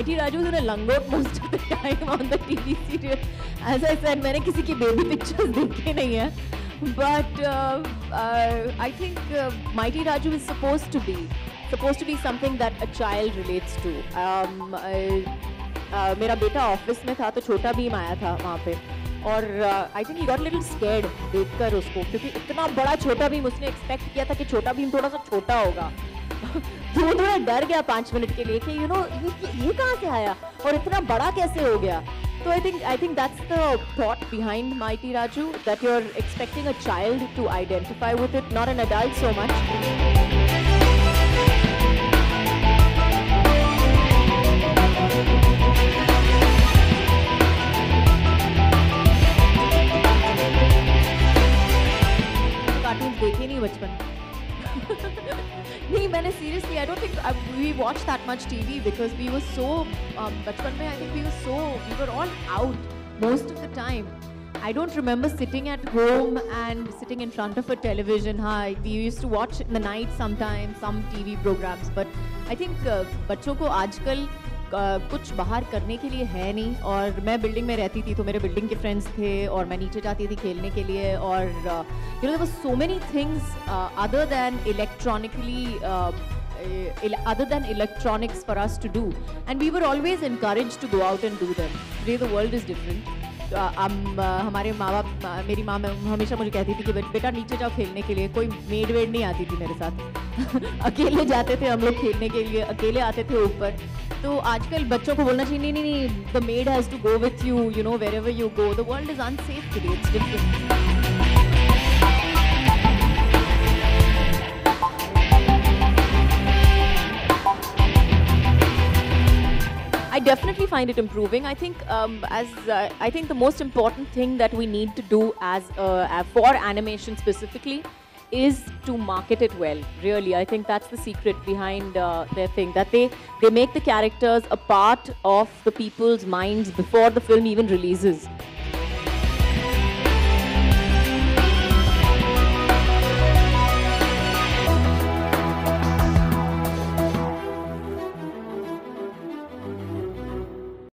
Mighty Raju is in a langot most of the time on the TV serial. As I said, मैंने किसी की baby pictures देखे नहीं है. But I think Mighty Raju is supposed to be something that a child relates to. मेरा बेटा office में था तो छोटा भीम आया था वहाँ पे और I think he got little scared देखकर उसको, क्योंकि इतना बड़ा छोटा भीम उसने एक्सपेक्ट किया था कि छोटा भीम थोड़ा सा छोटा होगा. तो थोड़ा डर गया 5 मिनट के लिए कि यू नो ये कहाँ से आया और इतना बड़ा कैसे हो गया. So I think that's the thought behind Mighty Raju, that you're expecting a child to identify with it, not an adult so much. Cartoons देखे नहीं बचपन. नहीं, मैंने seriously, I don't think we watched that much TV because we were so बचपन में I think we were all out most of the time. I don't remember sitting at home and sitting in front of a television. हाँ, we used to watch in the night sometimes some TV programs, but I think बच्चों को आजकल कुछ बाहर करने के लिए है नहीं. और मैं बिल्डिंग में रहती थी तो मेरे बिल्डिंग के फ्रेंड्स थे और मैं नीचे जाती थी खेलने के लिए और you know there were so many things other than electronics for us to do, and we were always encouraged to go out and do them. Today the world is different. हमारे माँ बाप, मेरी माँ हमेशा मुझे कहती थी कि बेटा नीचे जाओ खेलने के लिए. कोई मेड वेड नहीं आती थी मेरे साथ. अकेले जाते थे हम लोग खेलने के लिए, अकेले आते थे ऊपर. तो आजकल बच्चों को बोलना चाहिए नहीं, the maid has to go with you, you know, wherever you go. The world is unsafe today. It's different. I definitely find it improving. I think I think the most important thing that we need to do for animation specifically is to market it well. Really, I think that's the secret behind their thing, that they make the characters a part of the people's minds before the film even releases.